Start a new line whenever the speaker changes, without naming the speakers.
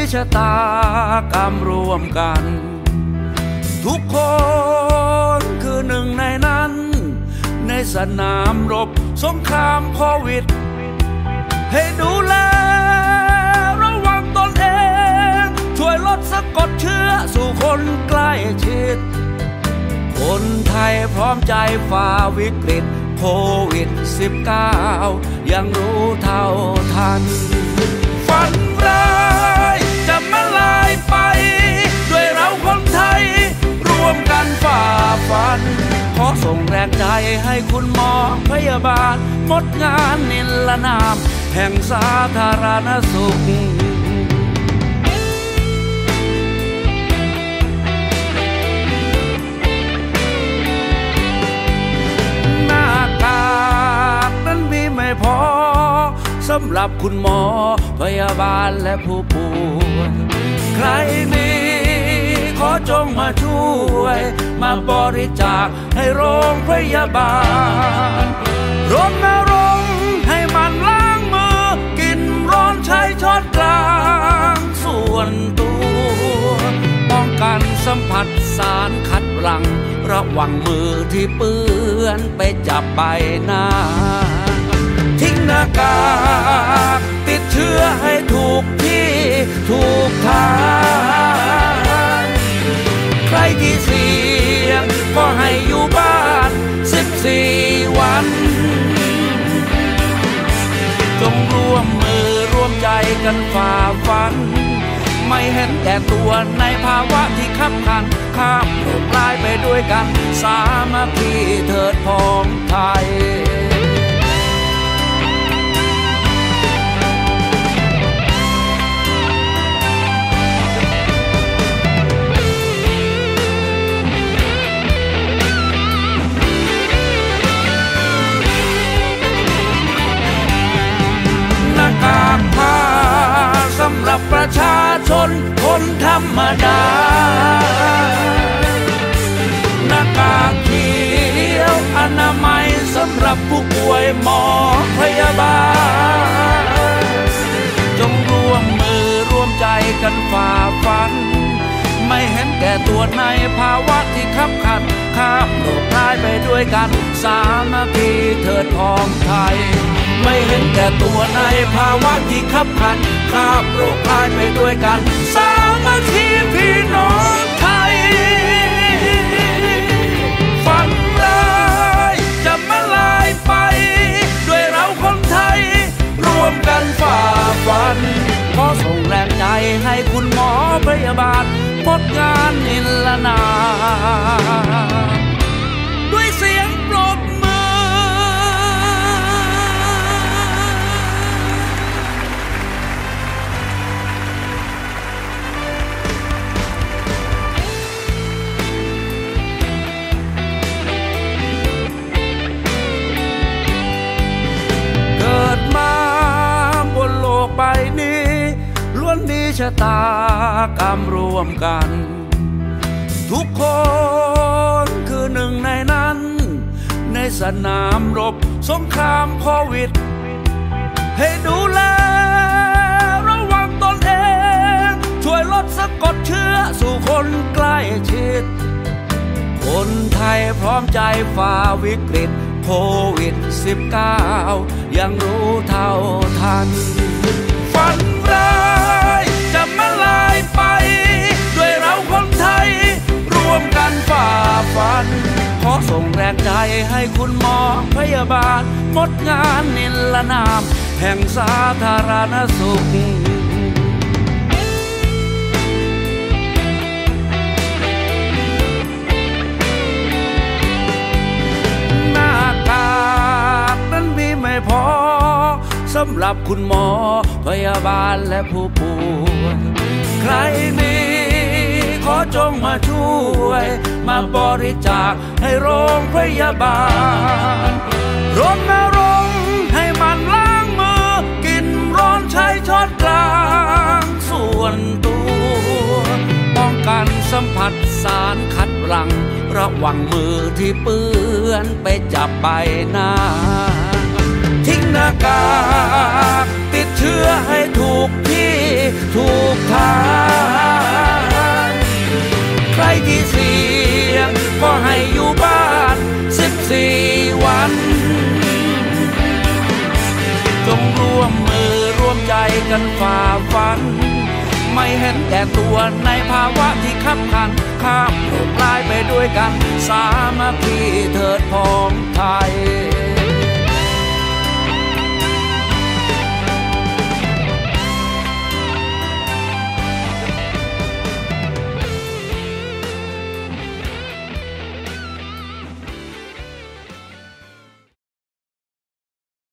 ชะตากรรมร่วมกันทุกคนคือหนึ่งในนั้นในสนามรบสงครามโควิดให้ดูแลระวังตนเองช่วยลดสะกดเชื้อสู่คนใกล้ชิดคนไทยพร้อมใจฝ่าวิกฤตโควิด-19 ยังรู้เท่าทันฝันร้ายจะมาลายไปด้วยเราคนไทยร่วมกันฝ่าฟันขอส่งแรงใจให้คุณหมอพยาบาลหมดงานนิรนามแห่งสาธารณสุขหน้ากากนั้นมีไม่พอสำหรับคุณหมอพยาบาลและผู้ป่วยใครมีขอจงมาช่วยมาบริจาคให้โรงพยาบาลรณรงค์ให้มันล้างมือกินร้อนใช้ช้อนกลางส่วนตัวป้องกันสัมผัสสารคัดหลั่งระวังมือที่เปื้อนไปจับใบหน้าทิ้งหน้ากากติดเชื้อให้ถูกที่ถูกทางใครที่เสี่ยงก็ให้อยู่บ้าน14 วันจงร่วมมือร่วมใจกันฝ่าฟันไม่เห็นแก่ตัวในภาวะที่คับขันข้ามโลกลายไปด้วยกันสามัคคีเถิดพ้องไทยหน้ากากผ้าสำหรับประชาชนคนธรรมดาหน้ากากเขียวอนามัยสำหรับผู้ป่วยหมอพยาบาลจงร่วมมือร่วมใจกันฝ่าฟันไม่เห็นแก่ตัวในภาวะที่คับขันข้ามโลกร้ายไปด้วยกันสามัคคีเถิดพ้องไทยไม่เห็นแก่ตัวในภาวะที่คับขันข้ามโลกร้ายไปด้วยกันสามัคคีพี่น้องไทยฝันร้ายจะมาลายไปด้วยเราคนไทยร่วมกันฝ่าฟันขอส่งแรงใจให้คุณหมอพยาบาลหมดงานนิรนามด้วยเสียงปรบมือเกิดมาบนโลกใบนี้ล้วนมีชะตากรรมร่วมกันทุกคนคือหนึ่งในนั้นในสนามรบสงครามโควิดให้ดูแลระวังตนเองช่วยลดสะกดเชื้อสู่คนใกล้ชิดคนไทยพร้อมใจฝ่าวิกฤตโควิด-19 ยังรู้เท่าทันฝันร้ายจะมาลายไปด้วยเราคนไทยร่วมกันฝ่าฟันขอส่งแรงใจให้คุณหมอพยาบาลหมดงานนิรนามแห่งสาธารณสุขหน้ากากนั้นมีไม่พอสำหรับคุณหมอพยาบาลและผู้ป่วยใครมีขอจงมาช่วยมาบริจาคให้โรงพยาบาลรณรงค์ให้มันล้างมือกินร้อนใช้ช้อนกลางส่วนตัวป้องกันสัมผัสสารคัดหลั่งระวังมือที่เปื้อนไปจับใบหน้าทิ้งหน้ากากติดเชื้อให้ถูกที่ถูกทางจงร่วมมือร่วมใจกันฝ่าฟันไม่เห็นแก่ตัวในภาวะที่ขับขันข้ามโลกลายไปด้วยกันสามัคคีเถิดพ้องไทย